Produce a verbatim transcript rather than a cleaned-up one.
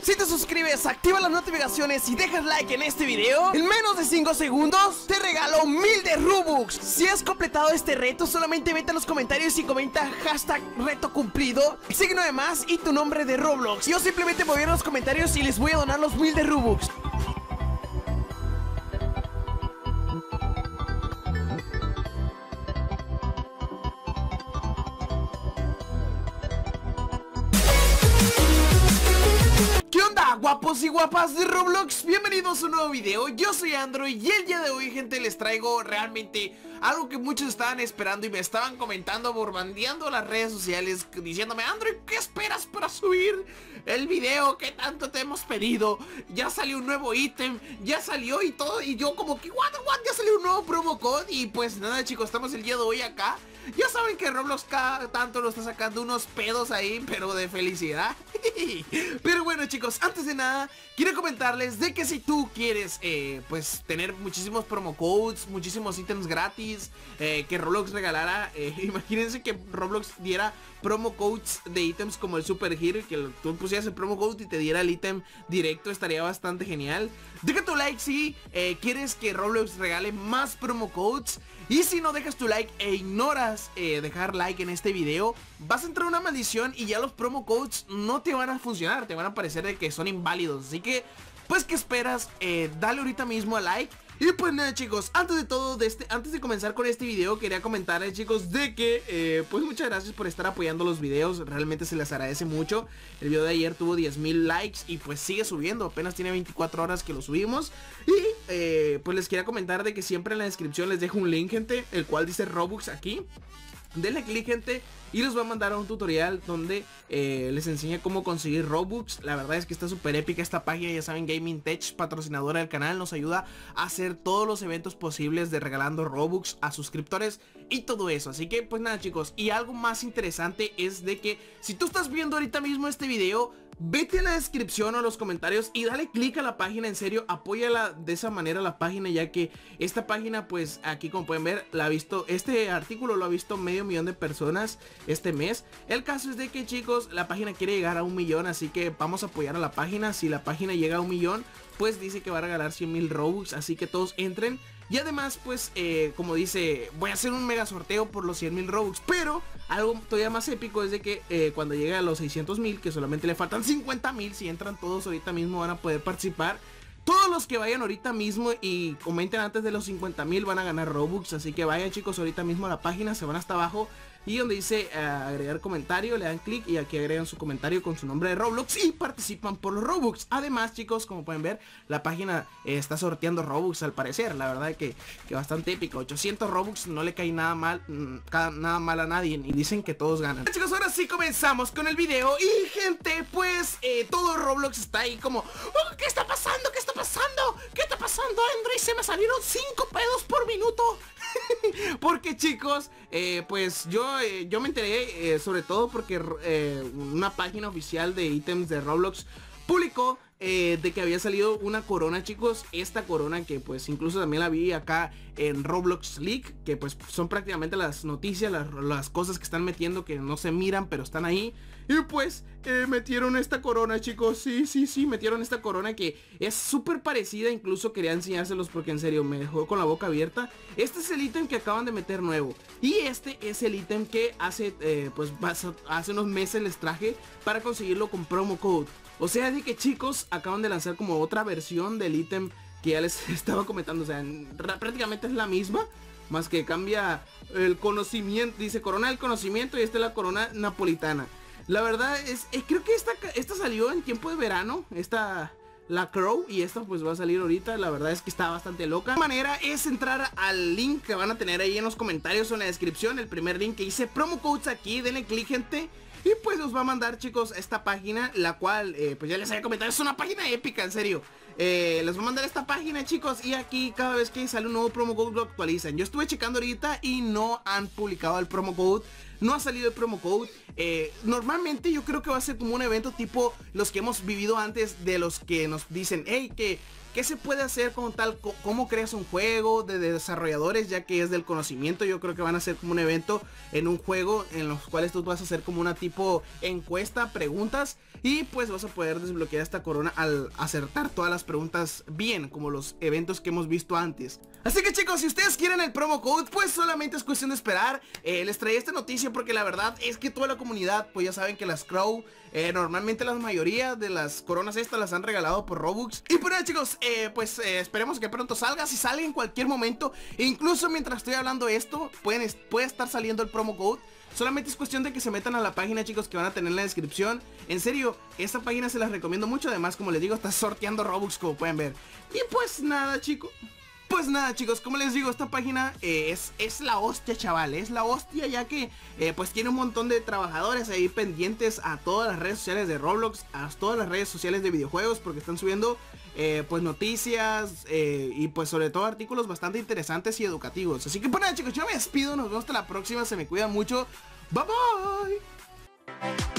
Si te suscribes, activa las notificaciones y dejas like en este video, en menos de cinco segundos te regalo mil de Robux. Si has completado este reto, solamente vete a los comentarios y comenta hashtag reto cumplido, signo de más y tu nombre de Roblox. Yo simplemente voy a ir a los comentarios y les voy a donar los mil de Robux. Guapos y guapas de Roblox, bienvenidos a un nuevo video. Yo soy Android y el día de hoy, gente, les traigo realmente algo que muchos estaban esperando y me estaban comentando, bombardeando las redes sociales, diciéndome: Android, ¿qué esperas para subir el video que tanto te hemos pedido? Ya salió un nuevo ítem, ya salió y todo. Y yo como que, what, what, ya salió un nuevo promo code. Y pues nada, chicos, estamos el día de hoy acá. Ya saben que Roblox cada tanto lo está sacando unos pedos ahí, pero de felicidad. Pero bueno, chicos, antes de nada quiero comentarles de que si tú quieres eh, pues tener muchísimos promo codes, muchísimos ítems gratis, eh, que Roblox regalara, eh, imagínense que Roblox diera promo codes de ítems como el Super Hero, que tú pusieras el promo code y te diera el ítem directo, estaría bastante genial. Deja tu like si eh, quieres que Roblox regale más promo codes. Y si no dejas tu like e ignoras eh, dejar like en este video, vas a entrar en una maldición y ya los promo codes no te van a funcionar, te van a parecer de que son inválidos. Así que, pues, ¿qué esperas? Eh, dale ahorita mismo a like. Y pues nada, chicos, antes de todo, de este, antes de comenzar con este video, quería comentarles, chicos, de que, eh, pues muchas gracias por estar apoyando los videos. Realmente se les agradece mucho. El video de ayer tuvo diez mil likes y pues sigue subiendo, apenas tiene veinticuatro horas que lo subimos. Y eh, pues les quería comentar de que siempre en la descripción les dejo un link, gente, el cual dice Robux aquí. Denle click, gente, y los va a mandar a un tutorial donde eh, les enseña cómo conseguir Robux. La verdad es que está súper épica esta página. Ya saben, Gaming Tech, patrocinadora del canal, nos ayuda a hacer todos los eventos posibles de regalando Robux a suscriptores y todo eso. Así que pues nada, chicos, y algo más interesante es de que si tú estás viendo ahorita mismo este video, vete a la descripción o a los comentarios y dale click a la página. En serio, apóyala de esa manera la página, ya que esta página, pues aquí como pueden ver, la ha visto, este artículo lo ha visto medio millón de personas este mes. El caso es de que, chicos, la página quiere llegar a un millón, así que vamos a apoyar a la página. Si la página llega a un millón, pues dice que va a regalar cien mil Robux, así que todos entren. Y además, pues, eh, como dice, voy a hacer un mega sorteo por los cien mil Robux. Pero algo todavía más épico es de que eh, cuando llegue a los seiscientos mil, que solamente le faltan cincuenta mil, si entran todos ahorita mismo van a poder participar. Todos los que vayan ahorita mismo y comenten antes de los cincuenta mil van a ganar Robux. Así que vayan, chicos, ahorita mismo a la página, se van hasta abajo y donde dice uh, agregar comentario, le dan clic y aquí agregan su comentario con su nombre de Roblox y participan por los Robux. Además, chicos, como pueden ver, la página eh, está sorteando Robux al parecer. La verdad que, que bastante épico. ochocientos Robux no le cae nada mal, mmm, nada mal a nadie y dicen que todos ganan. Chicos, ahora sí comenzamos con el video. Y gente, pues eh, todo Roblox está ahí como, oh, ¿qué está pasando? ¿Qué está pasando? ¿Qué está pasando, Android? Se me salieron cinco pedos por minuto. Porque, chicos, eh, pues yo, eh, yo me enteré eh, sobre todo porque eh, una página oficial de ítems de Roblox publicó eh, de que había salido una corona, chicos. Esta corona que pues incluso también la vi acá en Roblox League, que pues son prácticamente las noticias, las, las cosas que están metiendo que no se miran pero están ahí. Y pues eh, metieron esta corona, chicos. Sí, sí, sí, metieron esta corona que es súper parecida. Incluso quería enseñárselos porque en serio me dejó con la boca abierta. Este es el ítem que acaban de meter nuevo. Y este es el ítem que hace eh, pues hace unos meses les traje para conseguirlo con promo code. O sea, de que, chicos, acaban de lanzar como otra versión del ítem que ya les estaba comentando. O sea, prácticamente es la misma, más que cambia el conocimiento. Dice corona del conocimiento y esta es la corona napolitana. La verdad es, eh, creo que esta, esta salió en tiempo de verano. Esta, la Crow, y esta pues va a salir ahorita. La verdad es que está bastante loca. La manera es entrar al link que van a tener ahí en los comentarios o en la descripción. El primer link que dice promo codes aquí. Denle click, gente. Y pues nos va a mandar, chicos, esta página, la cual, eh, pues ya les había comentado, es una página épica, en serio. eh, Les voy a mandar esta página, chicos, y aquí cada vez que sale un nuevo promo code lo actualizan. Yo estuve checando ahorita y no han publicado el promo code no ha salido el promo code. eh, Normalmente yo creo que va a ser como un evento tipo los que hemos vivido antes, de los que nos dicen, hey, que ¿qué se puede hacer con tal? ¿Cómo creas un juego de desarrolladores? Ya que es del conocimiento. Yo creo que van a ser como un evento en un juego en los cuales tú vas a hacer como una tipo encuesta, preguntas, y pues vas a poder desbloquear esta corona al acertar todas las preguntas bien, como los eventos que hemos visto antes. Así que chicos, si ustedes quieren el promo code, pues solamente es cuestión de esperar. eh, Les traía esta noticia porque la verdad es que toda la comunidad, pues ya saben que las Crow, eh, normalmente la mayoría de las coronas estas las han regalado por Robux. Y pues nada chicos, eh, pues eh, esperemos que pronto salga. Si sale en cualquier momento, e incluso mientras estoy hablando esto, pueden, puede estar saliendo el promo code. Solamente es cuestión de que se metan a la página, chicos, que van a tener en la descripción. En serio, esta página se las recomiendo mucho. Además, como les digo, está sorteando Robux, como pueden ver. Y pues nada, chicos. Pues nada chicos, como les digo, esta página eh, es, es la hostia, chaval. Es la hostia, ya que eh, pues tiene un montón de trabajadores ahí pendientes a todas las redes sociales de Roblox, a todas las redes sociales de videojuegos, porque están subiendo eh, pues noticias eh, y pues sobre todo artículos bastante interesantes y educativos. Así que pues nada chicos, yo me despido, nos vemos hasta la próxima, se me cuidan mucho. Bye bye.